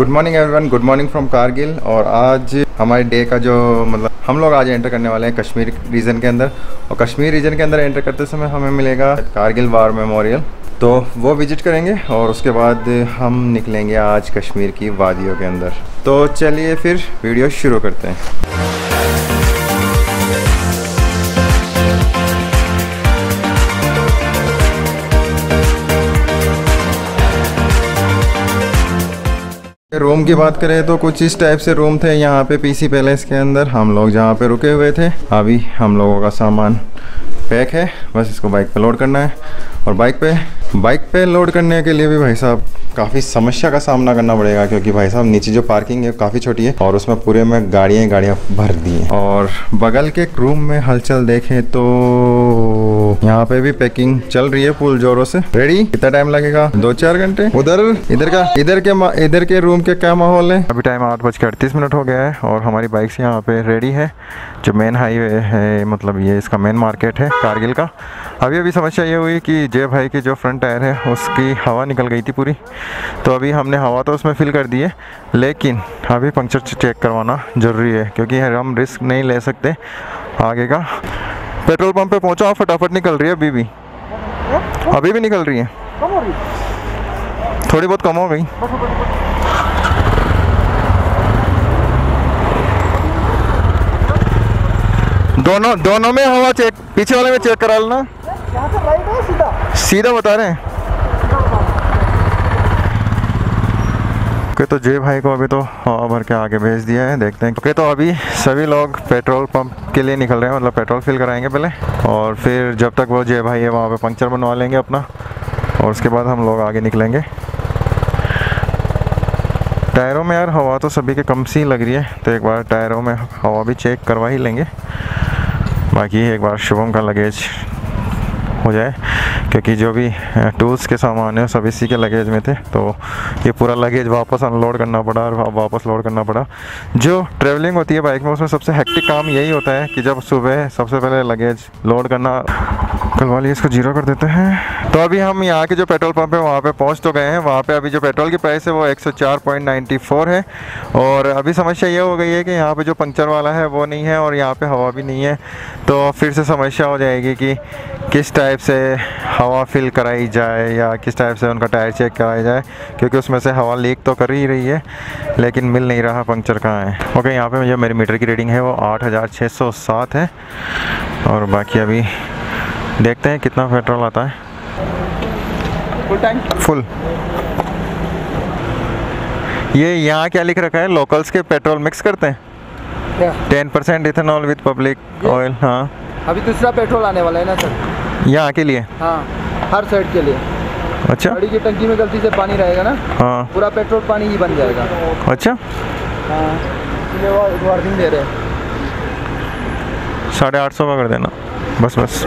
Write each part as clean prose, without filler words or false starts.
Good morning everyone, good morning from Kargil. और आज हमारे डे का जो मतलब हम लोग आज एंटर करने वाले हैं कश्मीर रीजन के अंदर। और कश्मीर रीजन के अंदर एंटर करते समय हमें मिलेगा कारगिल वार मेमोरियल, तो वो विजिट करेंगे और उसके बाद हम निकलेंगे आज कश्मीर की वादियों के अंदर। तो चलिए फिर वीडियो शुरू करते हैं। रूम की बात करें तो कुछ इस टाइप से रूम थे यहाँ पे पीसी पैलेस के अंदर। हम लोग जहाँ पे रुके हुए थे, अभी हम लोगों का सामान पैक है, बस इसको बाइक पे लोड करना है। और बाइक पे लोड करने के लिए भी भाई साहब काफ़ी समस्या का सामना करना पड़ेगा, क्योंकि भाई साहब नीचे जो पार्किंग है काफ़ी छोटी है और उसमें पूरे में गाड़ियाँ भर दी हैं। और बगल के रूम में हलचल देखें तो यहाँ पे भी पैकिंग चल रही है फुल जोरों से। रेडी? कितना टाइम लगेगा? 2-4 घंटे। इधर के रूम के क्या माहौल है? अभी टाइम 8:38 हो गया है और हमारी बाइक से यहाँ पे रेडी है। जो मेन हाईवे है, मतलब ये इसका मेन मार्केट है कारगिल का। अभी समस्या ये हुई कि जय भाई के जो फ्रंट टायर है उसकी हवा निकल गई थी पूरी, तो अभी हमने हवा तो उसमें फिल कर दी है, लेकिन अभी पंक्चर चेक करवाना ज़रूरी है, क्योंकि हम रिस्क नहीं ले सकते आगे का। पेट्रोल पंप पे पहुंचा, फटाफट निकल रही है अभी भी निकल रही है, थोड़ी बहुत कम हो गई। दोनों में हवा चेक, पीछे वाले में चेक करा लेना। सीधा बता रहे हैं। तो जय भाई को अभी तो हवा भर के आगे भेज दिया है, देखते हैं। ओके, तो अभी सभी लोग पेट्रोल पंप के लिए निकल रहे हैं, मतलब पेट्रोल फिल कराएंगे पहले, और फिर जब तक वो जय भाई है वहाँ पे पंक्चर बनवा लेंगे अपना, और उसके बाद हम लोग आगे निकलेंगे। टायरों में यार हवा तो सभी के कम सी लग रही है, तो एक बार टायरों में हवा भी चेक करवा ही लेंगे। बाकी एक बार शुभम का लगेज हो जाए, क्योंकि जो भी टूल्स के सामान है सब इसी के लगेज में थे, तो ये पूरा लगेज वापस अनलोड करना पड़ा और वापस लोड करना पड़ा। जो ट्रैवलिंग होती है बाइक में उसमें सबसे हेक्टिक काम यही होता है कि जब सुबह सबसे पहले लगेज लोड करना। कल वाली इसको 0 कर देते हैं। तो अभी हम यहाँ के जो पेट्रोल पंप है वहाँ पे पहुँच तो गए हैं। वहाँ पे अभी जो पेट्रोल की प्राइस है वो 104.94 है। और अभी समस्या ये हो गई है कि यहाँ पे जो पंक्चर वाला है वो नहीं है और यहाँ पे हवा भी नहीं है, तो फिर से समस्या हो जाएगी कि किस टाइप से हवा फिल कराई जाए या किस टाइप से उनका टायर चेक कराया जाए, क्योंकि उसमें से हवा लीक तो कर ही रही है लेकिन मिल नहीं रहा पंक्चर कहाँ है। ओके, यहाँ पे जो मेरी मीटर की रीडिंग है वो 8607 है। और बाकी अभी देखते हैं कितना पेट्रोल आता है। Full tank? फुल। ये यहाँ क्या लिख रखा है? लोकल्स के पेट्रोल मिक्स करते हैं क्या? 10% इथेनॉल विद पब्लिक ऑयल। हाँ, अभी दूसरा पेट्रोल आने वाला है ना सर, यहाँ के लिए? हाँ, हर साइड के लिए। अच्छा, गाड़ी की टंकी में गलती से पानी रहेगा ना, हाँ, पूरा पेट्रोल पानी ही बन जाएगा। अच्छा, हाँ, इसलिए वो वार्निंग दे रहे हैं। 850 का कर देना बस।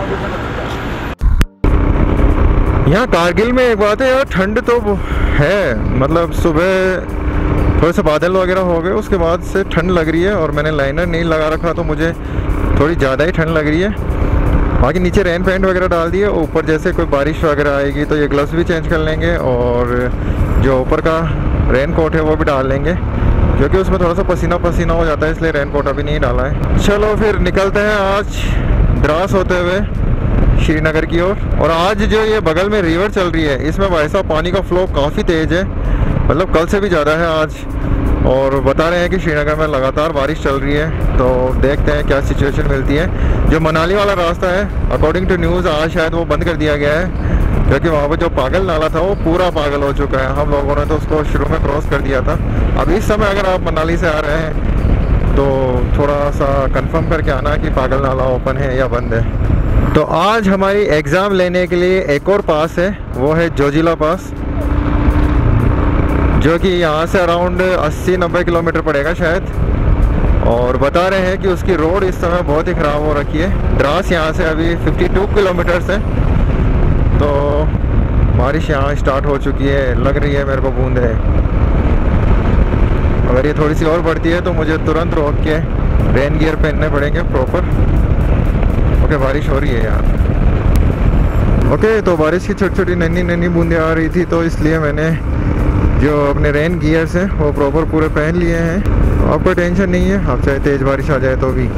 यहाँ कारगिल में एक बात है यार, ठंड तो है, मतलब सुबह थोड़े से बादल वगैरह हो गए, उसके बाद से ठंड लग रही है। और मैंने लाइनर नहीं लगा रखा तो मुझे थोड़ी ज़्यादा ही ठंड लग रही है। बाकी नीचे रेन पैंट वगैरह डाल दिए, ऊपर जैसे कोई बारिश वगैरह आएगी तो ये ग्लव्स भी चेंज कर लेंगे और जो ऊपर का रेन कोट है वो भी डाल लेंगे, क्योंकि उसमें थोड़ा सा पसीना हो जाता है, इसलिए रेन कोट अभी नहीं डाला है। चलो फिर निकलते हैं आज द्रास होते हुए श्रीनगर की ओर। और आज जो ये बगल में रिवर चल रही है, इसमें भाई साहब पानी का फ्लो काफ़ी तेज़ है, मतलब कल से भी ज़्यादा है आज। और बता रहे हैं कि श्रीनगर में लगातार बारिश चल रही है, तो देखते हैं क्या सिचुएशन मिलती है। जो मनाली वाला रास्ता है, अकॉर्डिंग टू न्यूज़ आज शायद वो बंद कर दिया गया है, क्योंकि वहाँ पर जो पागल नाला था वो पूरा पागल हो चुका है। हम लोगों ने तो उसको शुरू में क्रॉस कर दिया था। अब इस समय अगर आप मनाली से आ रहे हैं तो थोड़ा सा कंफर्म करके आना कि पागल नाला ओपन है या बंद है। तो आज हमारी एग्ज़ाम लेने के लिए एक और पास है, वो है जोजिला पास, जो कि यहाँ से अराउंड 80-90 किलोमीटर पड़ेगा शायद। और बता रहे हैं कि उसकी रोड इस समय बहुत ही ख़राब हो रखी है। द्रास यहाँ से अभी 52 किलोमीटर्स है, तो बारिश यहाँ स्टार्ट हो चुकी है, लग रही है मेरे को बूंदे। अगर ये थोड़ी सी और बढ़ती है तो मुझे तुरंत रोक के रेन गियर पहनने पड़ेंगे प्रॉपर। ओके, बारिश हो रही है यार। ओके, तो बारिश की छोटी छोटी नन्ही नन्ही बूंदें आ रही थी, तो इसलिए मैंने जो अपने रेन गियर्स हैं वो प्रॉपर पूरे पहन लिए हैं, आपको टेंशन नहीं है, आप चाहे तेज़ बारिश आ जाए तो भी।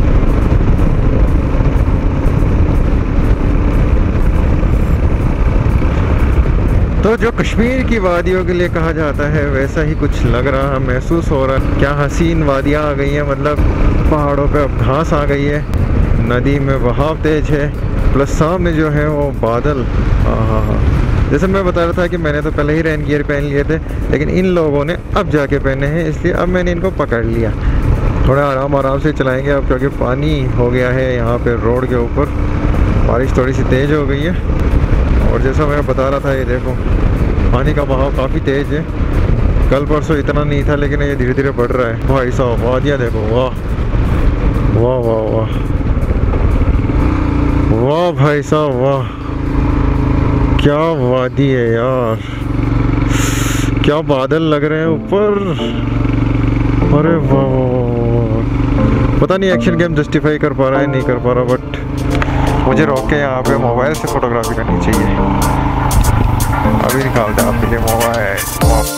तो जो कश्मीर की वादियों के लिए कहा जाता है वैसा ही कुछ लग रहा, महसूस हो रहा। क्या हसीन वादियाँ आ गई हैं, मतलब पहाड़ों पे अब घास आ गई है, नदी में बहाव तेज है, प्लस सामने जो है वो बादल। हाँ, जैसे मैं बता रहा था कि मैंने तो पहले ही रेन गियर पहन लिए थे, लेकिन इन लोगों ने अब जाके पहने हैं, इसलिए अब मैंने इनको पकड़ लिया। थोड़ा आराम से चलाएंगे अब, क्योंकि पानी हो गया है यहाँ पे रोड के ऊपर, बारिश थोड़ी सी तेज़ हो गई है। और जैसा मैं बता रहा था, ये देखो पानी का बहाव काफ़ी तेज़ है, कल परसों इतना नहीं था, लेकिन ये धीरे धीरे बढ़ रहा है। भाई साहब वादियाँ देखो, वाह वाह वाह वाह वाह भाई साहब वाह, क्या वादी है यार, क्या बादल लग रहे हैं ऊपर। अरे वाह, पता नहीं एक्शन गेम जस्टिफाई कर पा रहा है नहीं कर पा रहा, बट मुझे रोक के यहाँ पे मोबाइल से फोटोग्राफी करनी चाहिए। अभी निकालते हैं आपके लिए मोबाइल।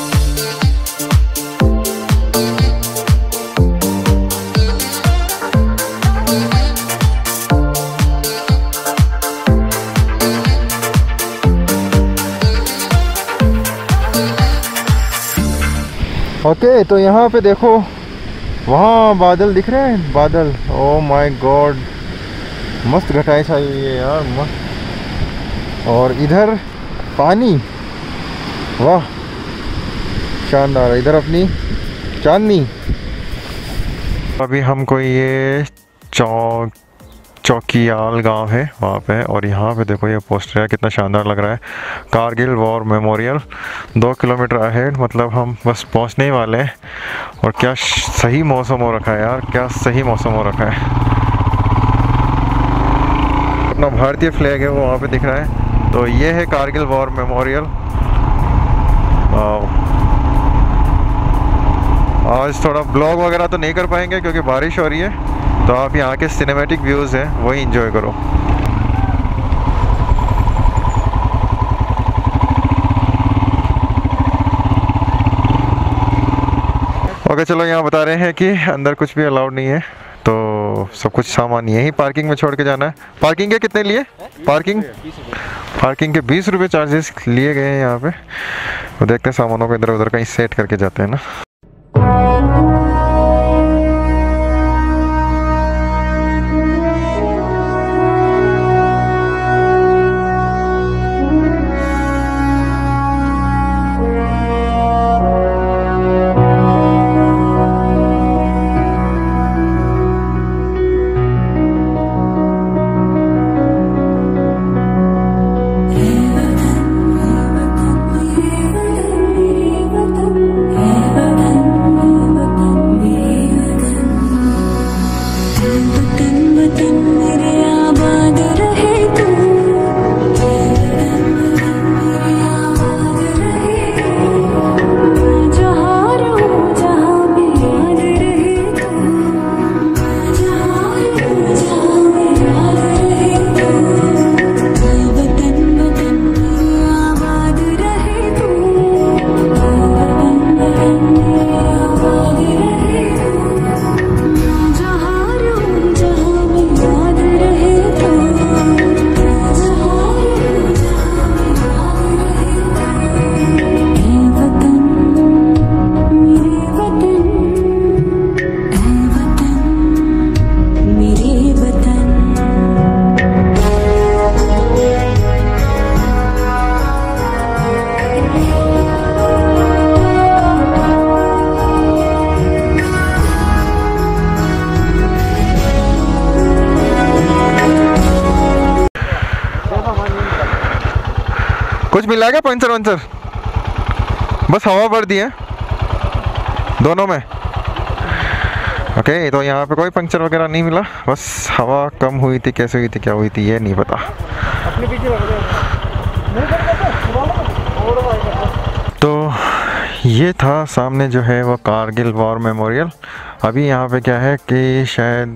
ओके, तो यहाँ पे देखो, वहाँ बादल दिख रहे हैं, बादल। ओ माय गॉड, मस्त घटाई छाई हुई है यार, मस्त। और इधर पानी, वाह शानदार। इधर अपनी चांदनी। अभी हमको ये चौकियाल गांव है वहाँ पे, और यहाँ पे देखो ये पोस्टर है, कितना शानदार लग रहा है। Kargil war memorial, 2 kilometre ahead, मतलब हम बस पहुँचने ही वाले हैं। और क्या सही मौसम हो रखा है यार, क्या सही मौसम हो रखा है। अपना भारतीय फ्लैग है वो वहाँ पे दिख रहा है। तो ये है कारगिल वॉर मेमोरियल। आज थोड़ा ब्लॉग वगैरह तो नहीं कर पाएंगे क्योंकि बारिश हो रही है, तो आप यहाँ के सिनेमैटिक व्यूज़ हैं वही एंजॉय करो। ओके चलो, यहाँ बता रहे हैं कि अंदर कुछ भी अलाउड नहीं है, तो सब कुछ सामान यहीं पार्किंग में छोड़ के जाना है। पार्किंग के कितने लिए? पार्किंग के 20 रुपये चार्जेस लिए गए हैं यहाँ पे। तो देखते हैं सामानों को इधर उधर कहीं सेट करके जाते हैं ना। कुछ मिला क्या? पंचर वंचर? बस हवा भर दी है दोनों में। ओके, तो यहाँ पे कोई पंचर वगैरह नहीं मिला, बस हवा कम हुई थी, कैसे हुई थी, क्या हुई थी ये नहीं पता। तो ये था सामने जो है वो कारगिल वॉर मेमोरियल। अभी यहाँ पे क्या है कि शायद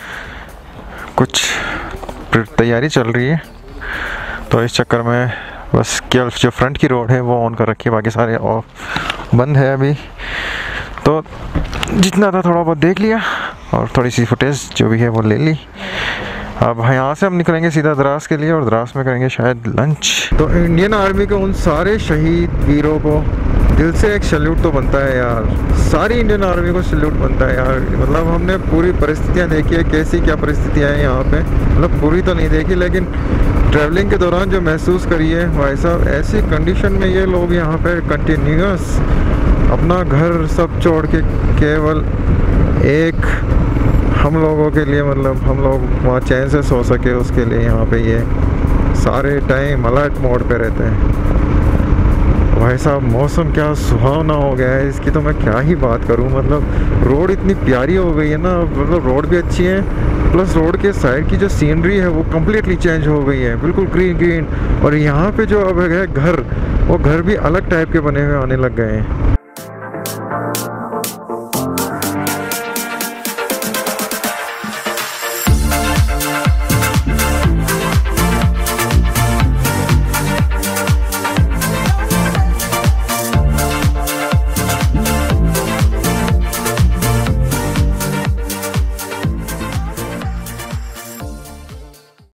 कुछ तैयारी चल रही है, तो इस चक्कर में बस केवल जो फ्रंट की रोड है वो ऑन कर रखी है, बाकी सारे ऑफ बंद है अभी। तो जितना था थोड़ा बहुत देख लिया और थोड़ी सी फुटेज जो भी है वो ले ली। अब यहाँ से हम निकलेंगे सीधा द्रास के लिए और द्रास में करेंगे शायद लंच। तो इंडियन आर्मी के उन सारे शहीद वीरों को दिल से एक सैल्यूट तो बनता है यार, सारी इंडियन आर्मी को सैल्यूट बनता है यार। मतलब हमने पूरी परिस्थितियाँ देखी है, कैसी क्या परिस्थितियाँ हैं यहाँ पे, मतलब पूरी तो नहीं देखी लेकिन ट्रैवलिंग के दौरान जो महसूस करी है भाई साहब, ऐसी कंडीशन में ये लोग यहाँ पे कंटिन्यूस अपना घर सब छोड़ के केवल एक हम लोगों के लिए, मतलब हम लोग वहाँ चैन से सो सके उसके लिए यहाँ पे ये सारे टाइम अलर्ट मोड पे रहते हैं। भाई साहब मौसम क्या सुहावना हो गया है, इसकी तो मैं क्या ही बात करूं। मतलब रोड इतनी प्यारी हो गई है ना, मतलब रोड भी अच्छी है, प्लस रोड के साइड की जो सीनरी है वो कम्प्लीटली चेंज हो गई है, बिल्कुल ग्रीन। और यहाँ पे जो अब है घर, वो घर भी अलग टाइप के बने हुए आने लग गए हैं।